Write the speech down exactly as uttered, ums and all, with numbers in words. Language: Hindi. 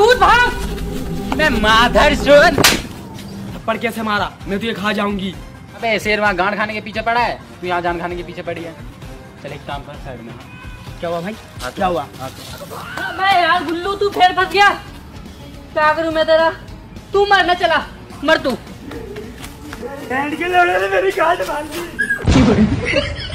भूत भाग। मैं माधर सुन। थप्पड़ कैसे मारा? मैं तुझे खा जाऊंगी। अबे शेर वहाँ गांड खाने के पीछे पड़ा है, तू यहाँ जान खाने के पीछे पड़ी है। चल एक काम कर, साइड में। क्या हुआ भाई? हाँ, क्या हुआ? मैं यार गुल्लू तू फिर फंस गया। क्या करूं मैं तेरा? तू मरना, चला मर तू। मेरी गांड मार दी।